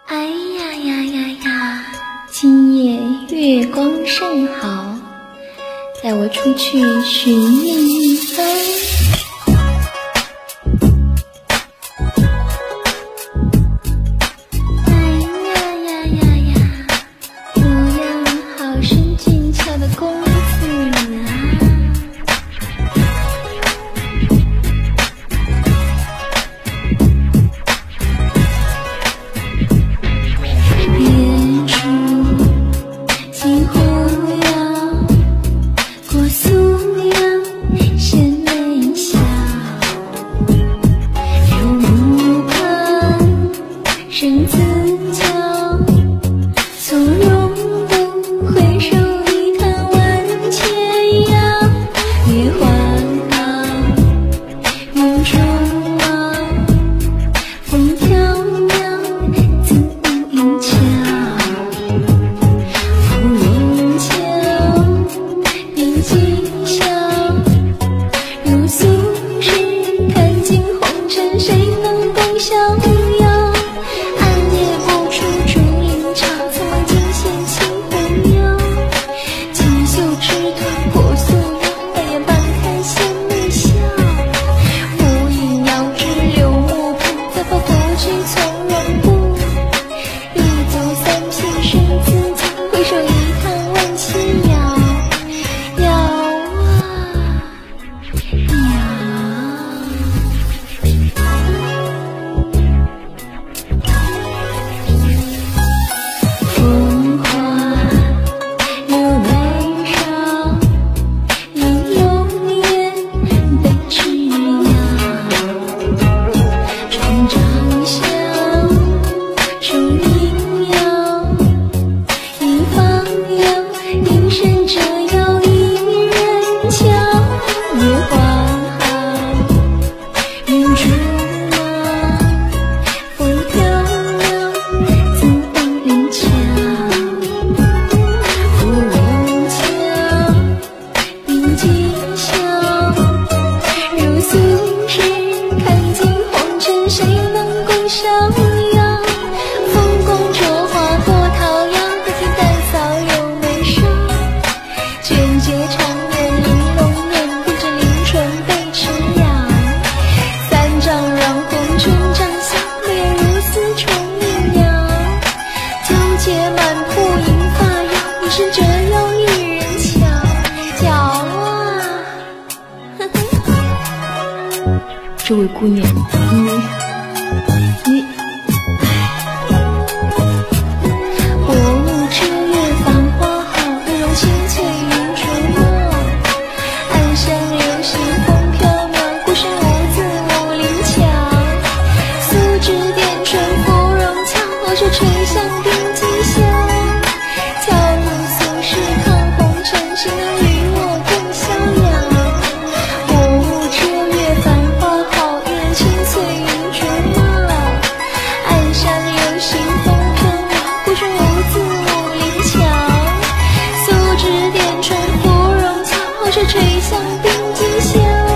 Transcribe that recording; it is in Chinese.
哎呀呀呀呀，今夜月光甚好，带我出去寻觅一番。哎呀呀呀呀，模样好生俊俏的公子啊！别处金湖摇，过苏阳衔眉笑。入目旁生自娇，从容不回首一叹万千摇。月环高，云中望，风飘渺，自无影桥。芙蓉桥，冰肌笑，如素时看尽红尘，谁能共逍遥？暗夜不出竹林潮，苍茫尽现青湖腰。锦绣枝头破素腰，半眼半开衔眉笑。无影遥知柳木旁，再抱拂去从容步。一走三品身自强，回首一叹万千摇。摇啊风花柳眉梢，玲珑眼，被枝摇。窗帐下，树影摇，一方摇，应声折腰一人桥。月环好，云中望，风飘渺，自当凌桥。芙蓉桥，冰肌笑，如素时看尽红尘，谁能共逍遥？风宫着花多桃夭，可见淡扫有眉梢。卷睫长眼玲珑眼，闭着凌唇被齿咬。三丈软红唇帐下，脸如丝虫鸣鸟。纠结满铺银发摇，一身折腰一人瞧。摇啊！这位姑娘，你薄雾遮月繁花好，芙蓉清翠云逐梦。岸山流星风飘渺，孤身无字武林桥。素指点春芙蓉俏，皓手垂香冰肌笑。巧如素时抗红尘，谁能与我共逍遥？薄雾遮月繁花好，一人清翠云逐梦。岸山流星风飘渺，孤身无字武林桥。素指点春芙蓉俏，皓手垂香冰肌笑。